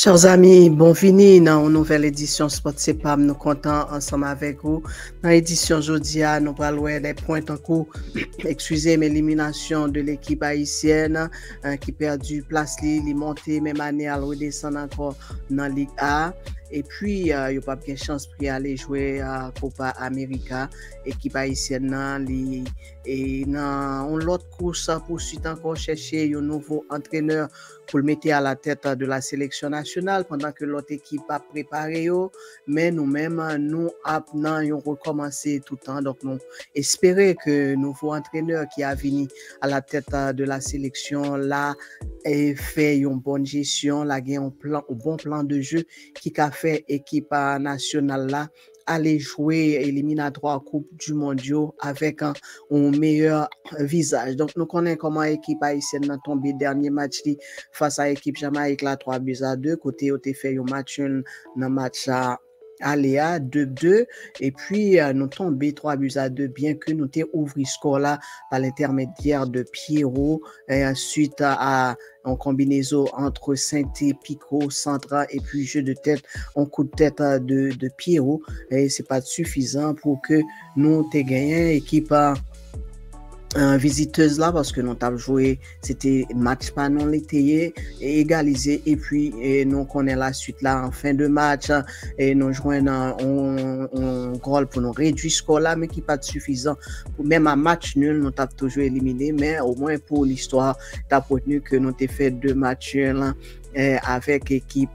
Chers amis, bienvenue dans une nouvelle édition Sport CEPAM. Nous comptons ensemble avec vous. Dans l'édition aujourd'hui, nous parlons des points en cours. Excusez l'élimination de l'équipe haïtienne qui perdu place, li monté même année à redescendre encore dans Ligue A. Et puis, il n'y a pas de chance pour aller jouer à Copa América. Équipe haïtienne, et dans l'autre course, poursuite encore chercher un nouveau entraîneur pour le mettre à la tête de la sélection nationale pendant que l'autre équipe a préparé. Mais nous-mêmes, nous avons recommencé tout le temps. Donc, nous espérons que le nouveau entraîneur qui a venu à la tête de la sélection là et fait une bonne gestion, là, un bon plan de jeu qui a fait équipe nationale là aller jouer éliminatoire Coupe du Monde avec un meilleur visage. Donc, nous connaissons comment l'équipe haïtienne a tombé dernier match face à l'équipe Jamaïque là 3-2. Côté, on a fait un match Aléa 2-2 et puis nous tombé 3-2 bien que nous t'ai ouvert score là par l'intermédiaire de Pierrot et ensuite en combinaison entre Sainté, Pico, Centra et puis jeu de tête, en coup de tête de Pierrot et c'est pas suffisant pour que nous t'ai gagné équipe visiteuse là parce que nous avons joué, c'était match pas non l'été et égalisé et puis nous connaissons la suite là en fin de match et nous jouons un goal pour nous réduire ce score là mais qui pas suffisant pour même un match nul nous avons toujours éliminé mais au moins pour l'histoire tu as retenu que nous avons fait 2 matchs là avec l'équipe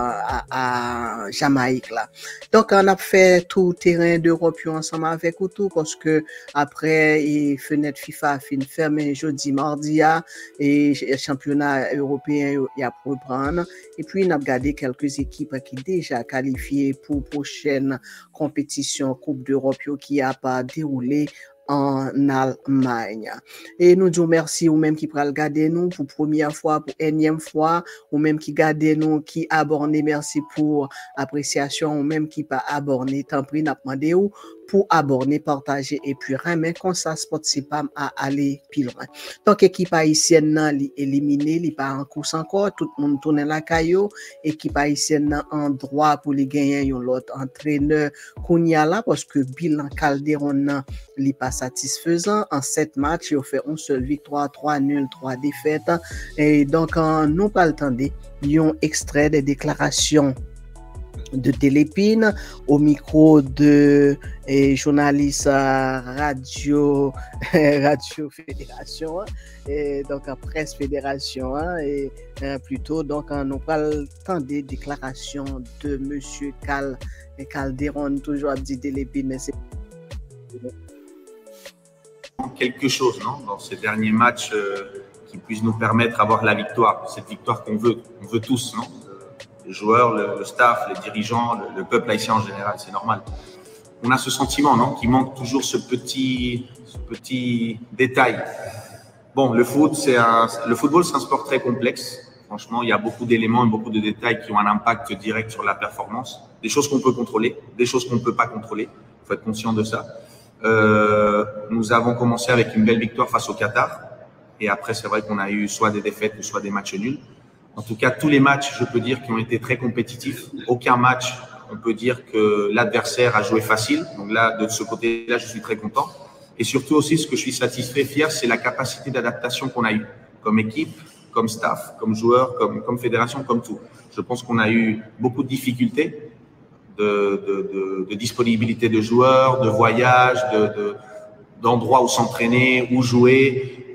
à Jamaïque là. Donc on a fait tout terrain d'Europe ensemble avec tout parce que après fenêtre FIFA fin fermé jeudi mardi et championnat européen il y a pour reprendre et puis on a regardé quelques équipes qui déjà qualifiées pour prochaine compétition Coupe d'Europe qui a pas déroulé en Allemagne. Et nous disons merci aux mêmes qui pourraient regarder nous pour première fois, pour énième fois, aux mêmes qui regardent nous, qui abonnent, merci pour appréciation, aux mêmes qui pas abonnés, tant pis, n'a demandé où pour abonner, partager et puis remettre comme ça Sport CEPAM à aller plus loin. Donc équipe haïtienne nan li éliminé, li pas en course encore, tout le monde tourne la caillou, équipe haïtienne nan en droit pour les gagner yon l'autre entraîneur Kounia là parce que bilan Calderon nan li pas satisfaisant en 7 matchs, il a fait une seule victoire, 3 nuls, 3 défaites et donc nous pas le temps yon extrait des déclarations de Télépine au micro de journaliste radio fédération et donc presse fédération et plutôt donc nous parlons des déclarations de monsieur Calderon toujours dit Télépine mais c'est quelque chose non dans ces derniers matchs qui puisse nous permettre d'avoir la victoire, cette victoire qu'on veut tous non, les joueurs, le staff, les dirigeants, le peuple haïtien en général, c'est normal. On a ce sentiment, non, qui manque toujours ce petit détail. Bon, le football, c'est un sport très complexe. Franchement, il y a beaucoup d'éléments et beaucoup de détails qui ont un impact direct sur la performance. Des choses qu'on peut contrôler, des choses qu'on ne peut pas contrôler. Il faut être conscient de ça. Nous avons commencé avec une belle victoire face au Qatar. Et après, c'est vrai qu'on a eu soit des défaites ou soit des matchs nuls. En tout cas, tous les matchs, je peux dire, qui ont été très compétitifs. Aucun match, on peut dire que l'adversaire a joué facile. Donc là, de ce côté-là, je suis très content. Et surtout aussi, ce que je suis satisfait, fier, c'est la capacité d'adaptation qu'on a eue comme équipe, comme staff, comme joueur, comme fédération, comme tout. Je pense qu'on a eu beaucoup de difficultés de disponibilité de joueurs, de voyages, d'endroits où s'entraîner, où jouer.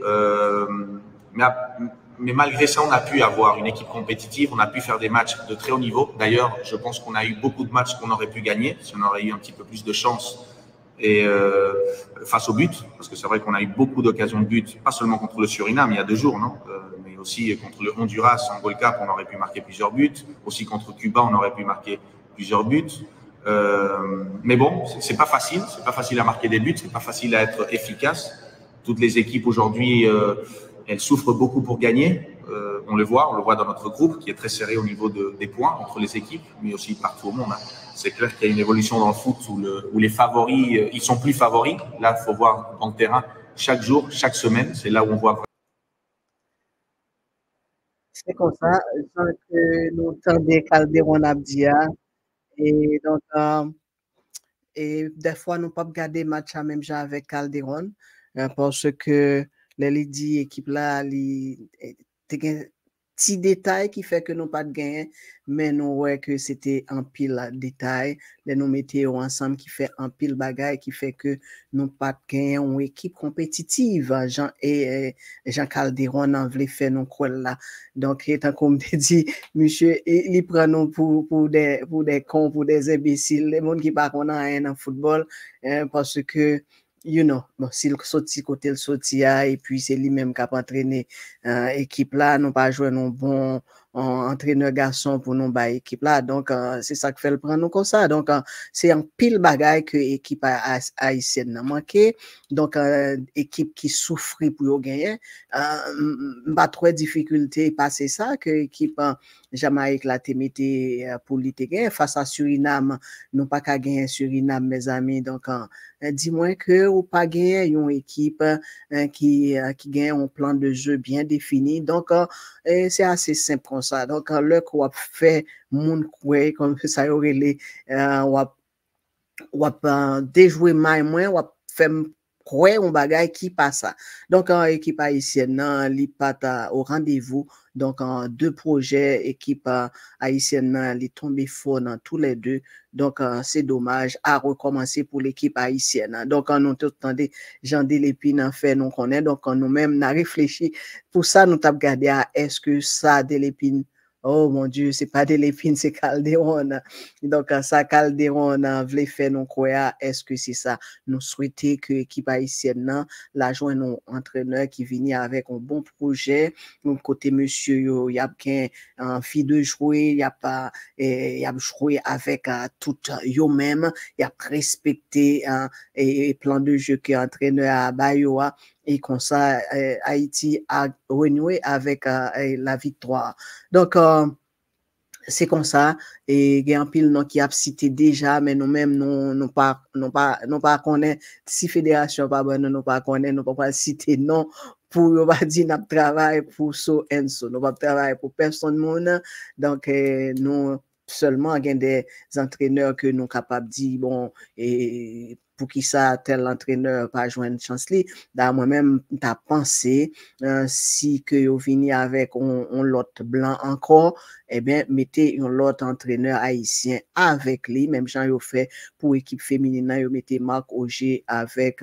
Mais malgré ça, on a pu avoir une équipe compétitive, on a pu faire des matchs de très haut niveau. D'ailleurs, je pense qu'on a eu beaucoup de matchs qu'on aurait pu gagner si on aurait eu un petit peu plus de chance et face au but, parce que c'est vrai qu'on a eu beaucoup d'occasions de but, pas seulement contre le Suriname il y a 2 jours, non, mais aussi contre le Honduras en Gold Cup, on aurait pu marquer plusieurs buts. Aussi contre Cuba, on aurait pu marquer plusieurs buts. Mais bon, c'est pas facile à marquer des buts, c'est pas facile à être efficace. Toutes les équipes aujourd'hui, elles souffrent beaucoup pour gagner. On le voit dans notre groupe qui est très serré au niveau des points entre les équipes, mais aussi partout au monde. C'est clair qu'il y a une évolution dans le foot où les favoris, ils sont plus favoris. Là, il faut voir dans le terrain chaque jour, chaque semaine. C'est là où on voit c'est comme ça, sans que nous tendons Calderon Abdia. Et donc, et des fois, nous ne pouvons pas regarder match à même genre avec Calderon, parce que les lidi équipe là, petit détail qui fait que nous pas de gagner, mais nous ouais que c'était un pile détail, les nous mettons ensemble qui fait un pile bagaille qui fait que nous pas de gagner une équipe compétitive. Jean Calderon en voulait faire nous quoi là. Donc, étant comme te dit, monsieur, il prend nous pour des cons, pour des imbéciles, les gens qui pas qu'on a rien en football, parce que you know, bon, s'il sorti côté le sorti et puis c'est lui-même qui a entraîné équipe là, nous pas jouer non bon entraîneur garçon pour nous ba équipe là. Donc c'est ça qui fait le prendre nous comme ça. Donc c'est un pile bagaille que équipe haïtienne n'a manqué. Donc équipe qui souffre pour gagner, pas trop de difficulté passer ça que équipe Jamaïque la témété pour l'été gagner face à Suriname, nous pas qu'à gagner Suriname mes amis. Donc dis-moi que ou pas gagner une équipe qui gagne un plan de jeu bien défini. Donc c'est assez simple comme ça. Donc le qu'on fait moun kwe comme ça y aurait les ou déjouer moins ou faire quoi on bagaille qui passe ça. Donc en équipe haïtienne nan li pas au rendez-vous. Donc en deux projets équipe haïtienne nan li tombé fort dans tous les deux. Donc c'est dommage à recommencer pour l'équipe haïtienne. Donc nous tout attendez Jean Delépine fait nous connaît donc nous même n'a réfléchi pour ça nous t'a regardé à est-ce que ça Delépine. Oh mon Dieu, c'est pas Delépine, c'est Calderon. Donc, ça, Calderon voulait faire nous croire, est-ce que c'est ça? Nous souhaitons que l'équipe haïtienne, la joindre nos entraîneurs qui viennent avec un bon projet. Donc, côté monsieur, il y a qu'un fille de jouer, il y a joué avec tout yo même, il y a respecté et plan de jeu que entraîneur à Bayoa. Et comme ça, Haïti a renoué avec la victoire. Donc, c'est comme ça et il y a un pile non qui a cité déjà mais nous-mêmes nous pas connaît si fédération pas bonne nous pas connaît nous pas citer non pour on va dire notre travail pour so and so nous pas travailler pour personne monde donc nous seulement gain des entraîneurs que nous capables dire bon et pour qui ça tel entraîneur pas joindre chance li da moi-même t'as pensé si que yo vini avec on l'autre blanc encore eh bien mettez un l'autre entraîneur haïtien avec lui même Jean yo fait pour équipe féminine yo mettez Marc Auger avec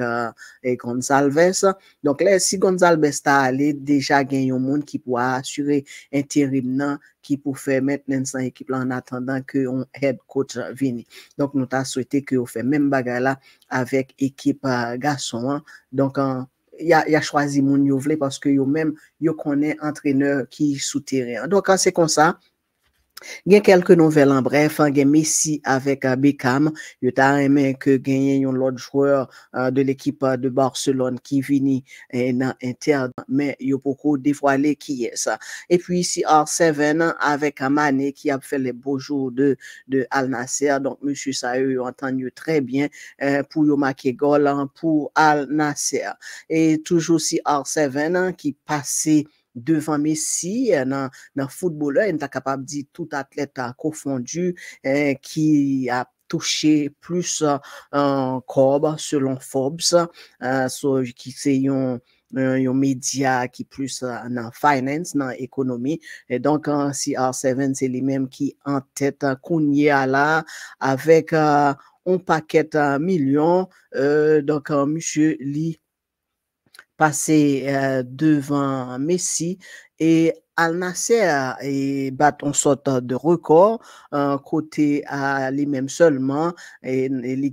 Gonzalez donc là si Gonzalez t'a allé déjà gagné un monde qui pourra assurer intérim qui pour faire maintenant sans équipe là en attendant que on head coach vienne donc nous t'a souhaité que on fait même bagarre là avec équipe garçon hein. Donc il a choisi mon yo vle parce que yo même yo connaît entraîneur qui souterrain donc c'est comme ça. Il y a quelques nouvelles en bref, il y a Messi avec Beckham, il y a aimé que gagner un autre joueur de l'équipe de Barcelone qui vient dans Inter, mais il y a beaucoup dévoilé qui est ça. Et puis ici R7 avec Mané qui a fait les beaux jours de Al Nasser, donc monsieur ça eu entendu très bien pour y marquer goal pour Al Nasser. Et toujours si R7 qui passait devant Messi dans footballeur, il est capable de dire tout athlète confondu qui a touché plus en corps selon Forbes, qui c'est un média qui plus dans finance, dans économie. Et donc, si R7, c'est lui-même qui en tête Kounia là avec un paquet millions. Donc, monsieur Lee passé devant Messi et Al Nasser et bat une sorte de record côté à lui-même seulement et il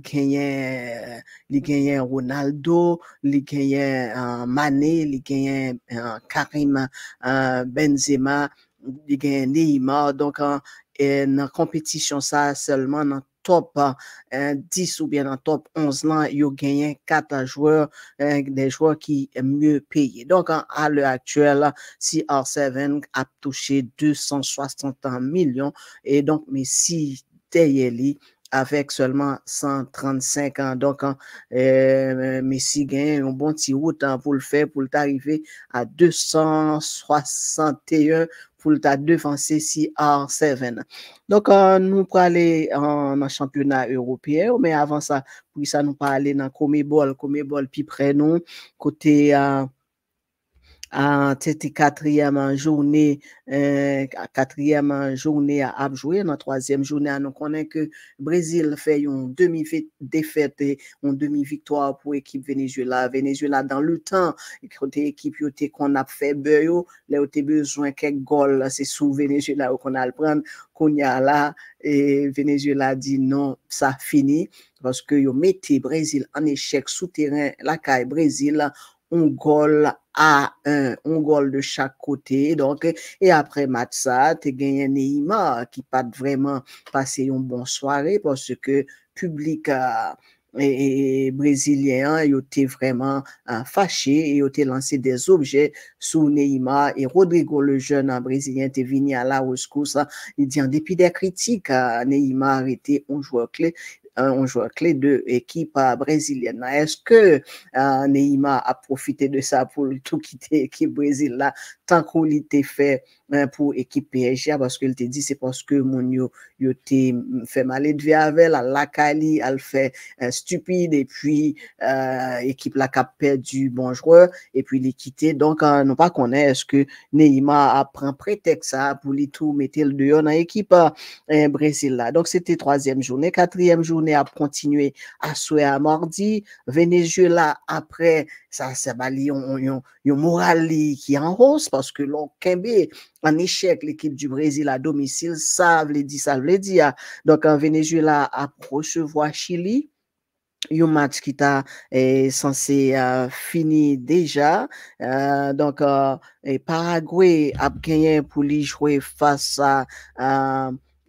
gagne Ronaldo, il gagne Mané, il gagne Karim Benzema, il gagne Neymar donc dans la compétition ça seulement dans top 10 ou bien dans top 11 là, il y a gagné 4 joueurs, des joueurs qui sont mieux payés. Donc, à l'heure actuelle, si R7 a touché 260 millions, et donc, mais si derrière lui, avec seulement 135 ans. Donc, Messi gagne un bon petit route pour le faire, pour t'arriver à 261 pour le devancer CR7. Donc, nous pour aller en championnat européen, mais avant ça, pour ça, nous pas aller dans Comebol puis près nous, côté c'était quatrième journée à jouer. Dans troisième journée, nous connaissons que Brésil fait une demi-défaite et une demi-victoire pour l'équipe Venezuela. Venezuela, dans le temps, côté équipe qu'on a fait beurre, là, on a besoin quelques goals, c'est sous Venezuela qu'on a le prendre. Qu'on y a là, et Venezuela dit non, ça finit, parce que yo mettez Brésil en échec souterrain, la caille Brésil, un goal à un goal de chaque côté. Donc, et après match ça, tu gagné Neymar qui pas vraiment passé une bonne soirée parce que public et brésilien, ils étaient vraiment fâchés et ils ont lancé des objets sous Neymar et Rodrigo, le jeune brésilien, était venu à la rescousse. Il dit en dépit des critiques, Neymar était un joueur clé de l'équipe brésilienne. Est-ce que Neymar a profité de ça pour tout quitter l'équipe Brésil là, tant qu'on l'était fait pour l'équipe PSG, parce qu'il te dit c'est parce que mon yo te fait mal de vie avec la Cali, elle fait stupide et puis équipe la cap perdu bon joueur et puis les quitter. Donc non pas connaît est-ce que Neymar a pris prétexte ça pour lui tout mettre le dehors dans l'équipe Brésil là. Donc c'était troisième journée, quatrième journée a continué à souhait à mardi. Venezuela après ça bali yon moral qui en hausse parce que l'on kembe en échec l'équipe du Brésil à domicile, ça veut dire. Donc en Venezuela a recevoir Chili. Un match qui t'a censé fini déjà. Donc, Paraguay a gagné pour lui jouer face à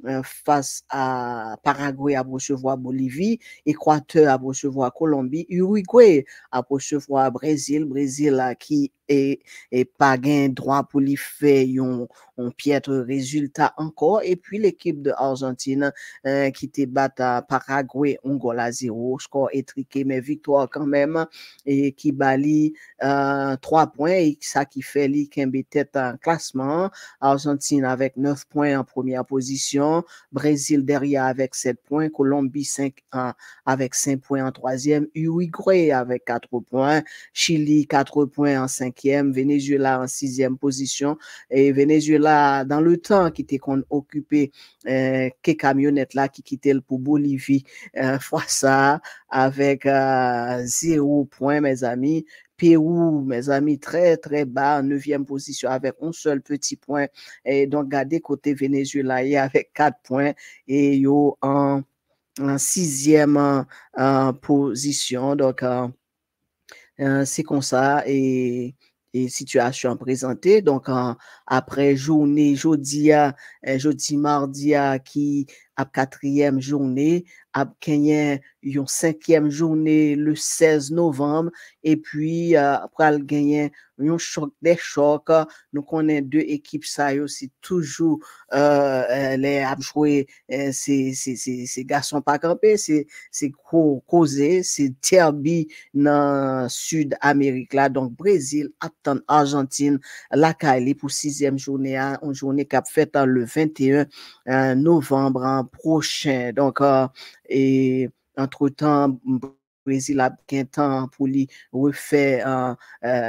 Paraguay à recevoir Bolivie, Équateur à recevoir Colombie, Uruguay à recevoir Brésil qui est pas gain droit pour lui faire un piètre résultat encore, et puis l'équipe de Argentine qui te bat à Paraguay un goal à 0, score étriqué mais victoire quand même, et qui bali 3 points, et ça qui fait lui qui est tête en classement. Argentine avec 9 points en première position, Brésil derrière avec 7 points, Colombie avec 5 points en troisième, Uruguay avec 4 points, Chili 4 points en cinquième, Venezuela en sixième position, et Venezuela dans le temps qui était occupé que camionnette là qui quittait pour Bolivie fois ça avec 0 point mes amis. Pérou, mes amis, très, très bas, en 9e position avec un seul petit point. Et donc, regardez côté Venezuela, avec 4 points et yo en 6e position. Donc, c'est comme ça et situation présentée. Donc, après jeudi mardi qui a 4e journée, a gagné une 5e journée le 16 novembre, et puis après elle gagné un choc des chocs. Nous connaissons deux équipes ça c'est toujours les a joué ces garçons pas campés, c'est causé, c'est derby dans Sud-Amérique là. Donc Brésil attend Argentine la Cali pour 6e journée, une journée qui a fait le 21 novembre prochain. Donc et entre-temps Brésil a bien temps pour lui refaire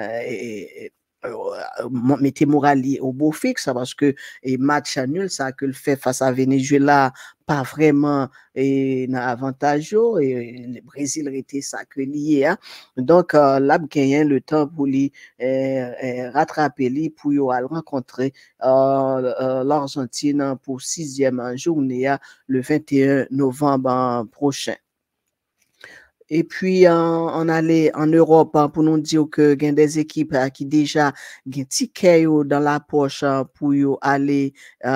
mettez Morali au beau fixe parce que match nul ça que le fait face à Venezuela pas vraiment avantageux, et le Brésil était ça que lié hein? Donc là gagné le temps pour lui rattraper lui pour y rencontrer l'Argentine pour 6e journée le 21 novembre prochain. Et puis, on allait en Europe pour nous dire que il y a des équipes qui déjà ont ticket dans la poche pour aller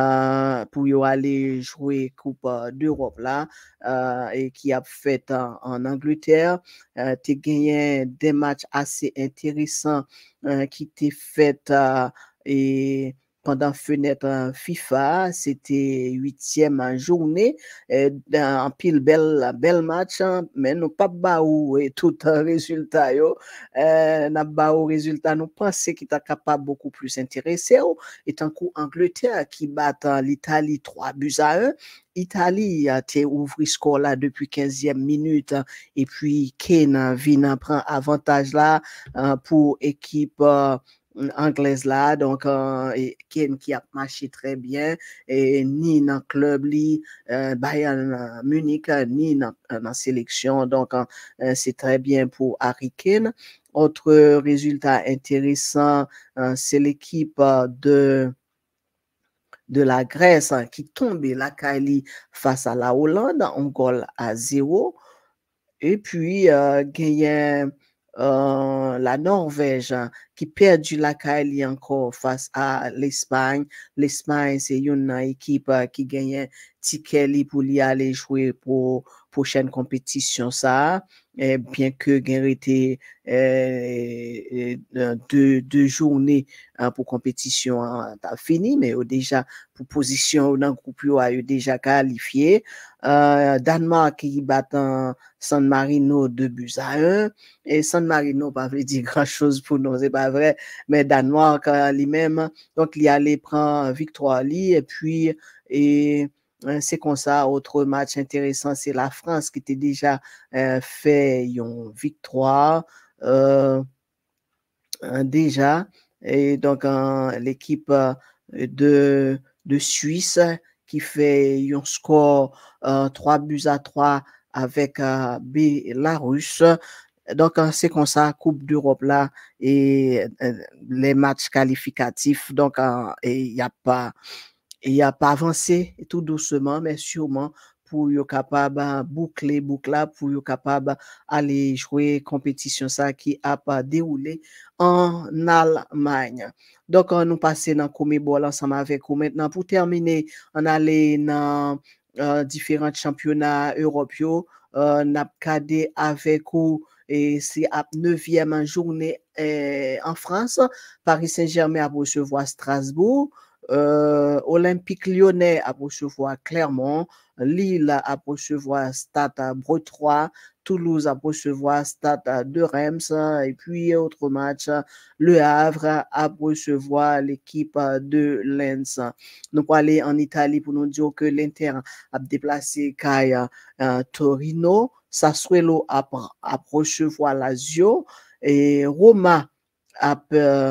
jouer Coupe d'Europe là, et qui a fait en Angleterre. Tu gagné des matchs assez intéressants qui t'est fait et pendant fenêtre FIFA, c'était 8e journée, en pile bel match, mais nous pas baou et tout résultat yo, n'a baou résultat nous pensons qu'il est capable beaucoup plus intéressé, et tant qu'Angleterre qui bat l'Italie 3-1. Italie a été ouvert score là depuis 15e minute, et puis Kane vient prendre avantage là pour équipe anglaise là, donc Kane qui a marché très bien, et ni dans le club Bayern Munich, ni dans la sélection, donc c'est très bien pour Harry Kane. Autre résultat intéressant, c'est l'équipe de la Grèce qui tombe la Cali face à la Hollande, un goal à 0. Et puis, gagne la Norvège qui perdu la Cali encore face à l'Espagne. L'Espagne, c'est une équipe qui gagne ticket pour y aller jouer pour prochaine compétition ça, bien que gagne été deux journées pour compétition fini, mais déjà pour position dans le groupe a déjà qualifié. Danemark qui bat San Marino 2-1, et San Marino pas veut dire grand chose pour nous, c'est pas vrai, mais Danemark lui-même, donc il allait prendre victoire et puis c'est comme ça. Autre match intéressant, c'est la France qui était déjà fait une victoire déjà, et donc l'équipe de Suisse qui fait un score 3-3 avec Belarus. Donc c'est comme ça, Coupe d'Europe là, et les matchs qualificatifs, donc il n'y a pas avancé tout doucement, mais sûrement pour être capable boucler pour être capable aller jouer compétition ça qui a pas déroulé en Allemagne. Donc nous passons dans CONMEBOL ensemble avec vous maintenant. Pour terminer, on allait dans différents championnats européens, n'a cadé avec vous, et c'est à 9e journée en France. Paris Saint-Germain a recevoir Strasbourg. Olympique Lyonnais a recevoir Clermont, Lille a recevoir Stade Brestois, Toulouse a recevoir Stade de Reims, et puis autre match, Le Havre a recevoir l'équipe de Lens. Nous allons aller en Italie pour nous dire que l'Inter a déplacé Torino, Sassuolo a recevoir Lazio, et Roma a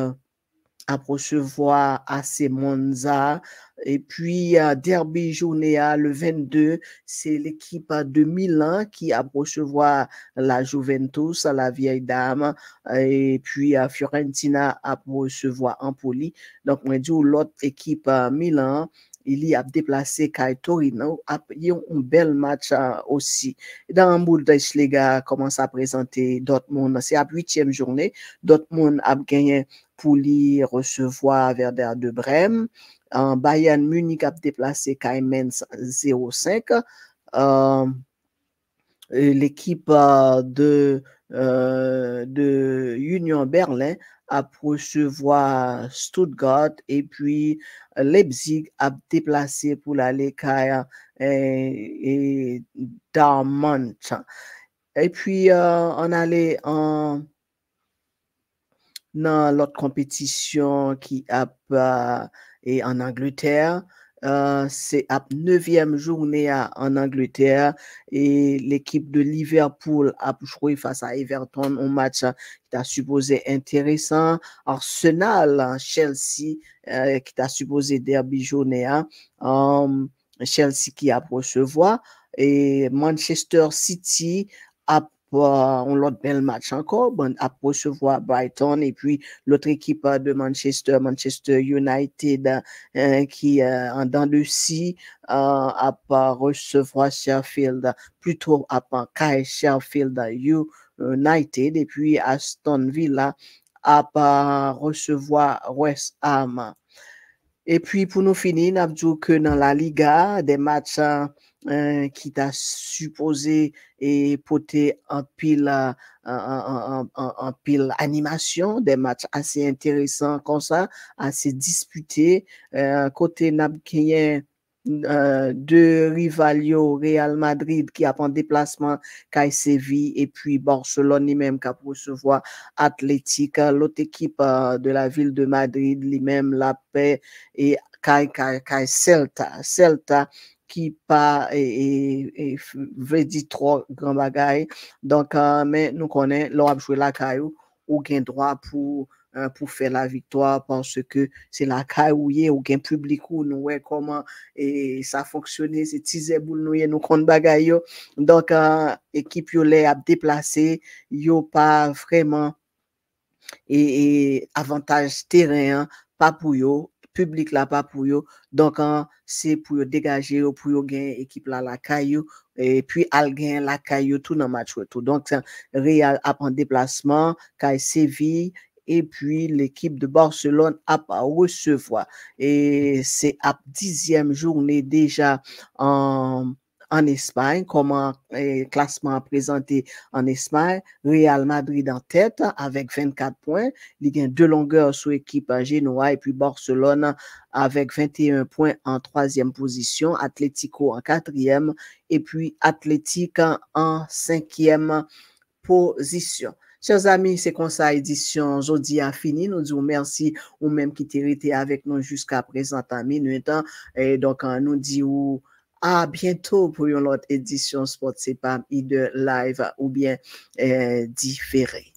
recevoir AC Monza, et puis derby journée le 22, c'est l'équipe de Milan qui a recevoir la Juventus, la vieille dame, et puis Fiorentina a recevoir Empoli. Donc on dit l'autre équipe Milan, il y a déplacé Torino, il y a un bel match aussi. Dans le Bundesliga commence à présenter Dortmund, c'est à 8e journée, Dortmund a gagné pour lui recevoir Werder de Brême. Bayern Munich a déplacé Mainz 0-5. L'équipe de Union Berlin a recevoir Stuttgart, et puis Leipzig a déplacé pour l'aller et Dortmund. Et puis on allait dans l'autre compétition qui est en Angleterre. C'est à 9e journée en Angleterre, et l'équipe de Liverpool a joué face à Everton, un match qui a supposé intéressant. Arsenal, Chelsea qui a supposé derby journée, Chelsea qui a recevoir, et Manchester City a l'autre bel match encore, à recevoir Brighton, et puis l'autre équipe de Manchester United qui en dents de scie à recevoir Sheffield, plutôt à Sheffield United, et puis Aston Villa à recevoir West Ham. Et puis pour nous finir, nous avons dit que dans la Liga, des matchs qui t'a supposé et porter en pile animation, des matchs assez intéressants comme ça, assez disputés. Côté Nabkien, deux rivaux, Real Madrid qui a en déplacement Kai Séville et puis Barcelone lui-même qui a pour recevoir Athletic, l'autre équipe de la ville de Madrid lui-même la paix et Kai Celta qui pas et veut dire trop grand bagaille. Donc mais nous connaissons l'on a joué la caillou ou gain droit pour faire la victoire parce que c'est la caillou ou gain public ou nous ouais comment et ça fonctionner c'est tiser boule nous compte bagaille. Donc équipe yo les a déplacé, yo pas vraiment et avantage terrain pas pour yo public là pas pour yo donc c'est pour dégager pour yo gain équipe là la caillou et puis al gain la caillou tout dans match tout donc Real a en déplacement Kai Séville et puis l'équipe de Barcelone a recevoir et c'est à 10e journée déjà en Espagne, comment classement présenté en Espagne, Real Madrid en tête avec 24 points, il y a 2 longueurs sous équipe Genoa et puis Barcelone avec 21 points en 3e position, Atlético en 4e et puis Athletic en 5e position. Chers amis, c'est comme ça édition aujourd'hui a fini. Nous disons merci ou même qui t'es resté avec nous jusqu'à présent à minute. Et donc, nous disons à bientôt pour une autre édition Sport C'est pas de live ou bien différé.